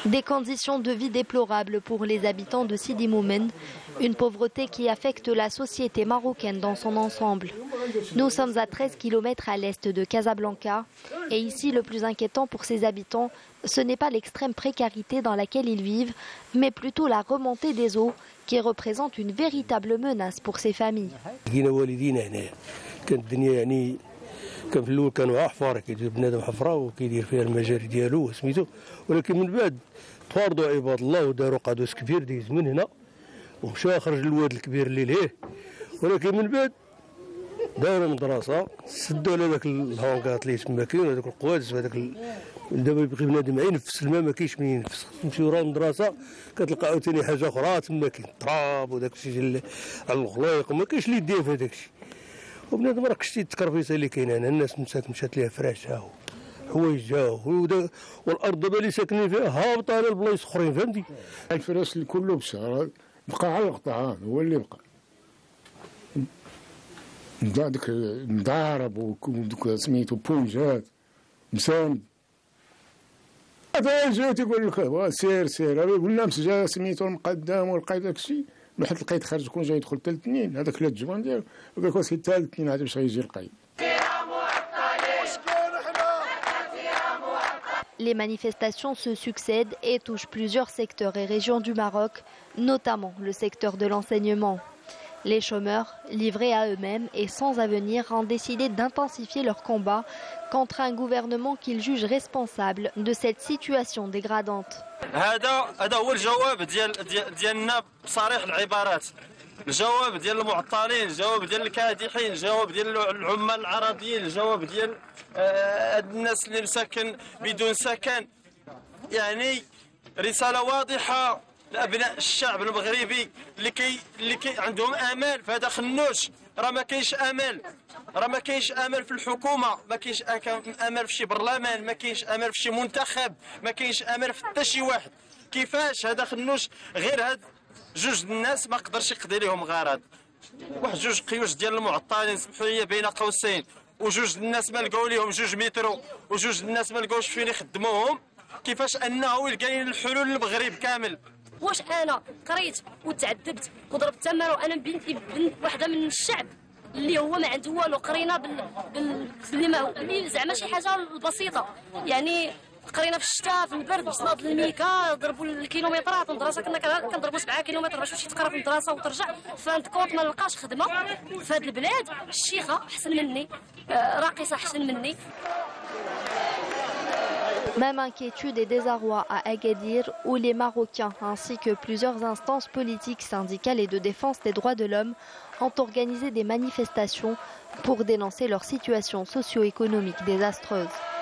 Des conditions de vie déplorables pour les habitants de Sidi Moumen, une pauvreté qui affecte la société marocaine dans son ensemble. Nous sommes à 13 km à l'est de Casablanca et ici le plus inquiétant pour ses habitants, ce n'est pas l'extrême précarité dans laquelle ils vivent, mais plutôt la remontée des eaux qui représente une véritable menace pour ces familles. كان في الاول كانوا احفار كيجيب بنادم حفره وكيدير فيها المجاري ديالو سميتو ولكن من بعد تفارضوا عباد الله وداروا قادوس كبير ديز من هنا ومشى خرج الواد الكبير اللي ليه ولكن من بعد داروا مدرسه سدوا على ذاك الهونكات اللي تما كاين هذوك القوادس وهذاك دابا يبغي بنادم ينفس الماء ما كاينش من ينفس تمشي ورا المدرسه كتلقى عاوتاني حاجه اخرى تما كاين التراب وداك الشيء ديال الغليق وما كاينش اللي يدير في هذاك الشيء وبنادم راك شتي التكرفيصه اللي كاينه هنا الناس مشات ليها فراشها حوايجها والارض دابا اللي ساكنين فيها هابطه على البلايص اخرين فهمتي. الفراش اللي كله بشهر بقى على القطعان هو اللي بقى داك مضارب ودوك سميتو بونجات مساند هذا جا تيقول لك سير قلنا امس جا سميتو المقدم ولقيت داك الشيء واحد لقيت خارج كون جاي يدخل ثلاث اثنين هذاك 3 جوان ديالو وقال لك سي ثالث اثنين هذا باش غيجي لقاي. Les manifestations se succèdent et touchent plusieurs secteurs et régions du Maroc, notamment le secteur de l'enseignement. Les chômeurs, livrés à eux-mêmes et sans avenir, ont décidé d'intensifier leur combat contre un gouvernement qu'ils jugent responsable de cette situation dégradante. هذا هو الجواب ديالنا بصريح العبارات. الجواب ديال المعطلين، الجواب ديال الكادحين، الجواب ديال العمال العربيين، الجواب ديال الناس اللي مساكن بدون سكن. يعني رسالة واضحة لأبناء الشعب المغربي اللي كي عندهم امال في هذا خنوش. راه ما كاينش امل، راه ما كاينش امل في الحكومه، ما كاينش امل في شي برلمان، ما كاينش امل في شي منتخب، ما كاينش امل في حتى شي واحد. كيفاش هذا خنوش غير هاد جوج الناس ما قدرش يقضي لهم غرض، واحد جوج قيوش ديال المعطلين سمحوا لي بين قوسين، وجوج الناس ما لقاو ليهم 2 مترو، وجوج الناس ما لقاوش فين يخدموهم. كيفاش انه يلقى الحلول للمغرب كامل؟ واش انا قريت وتعذبت وضربت تمر وانا بنتي بنت واحده من الشعب اللي هو ما عنده والو، قرينا اللي زعما شي حاجه بسيطه، يعني قرينا في الشتاء في البرد بصناد الميكا ضربوا الكيلومترات المدرسه كنا كنضربوا 7 كيلومتر باش تمشي تقرا في المدرسه وترجع. فانتكوط ما نلقاش خدمه في هذه البلاد. الشيخه احسن مني، راقصه احسن مني. Même inquiétude et désarroi à Agadir, où les Marocains ainsi que plusieurs instances politiques, syndicales et de défense des droits de l'homme ont organisé des manifestations pour dénoncer leur situation socio-économique désastreuse.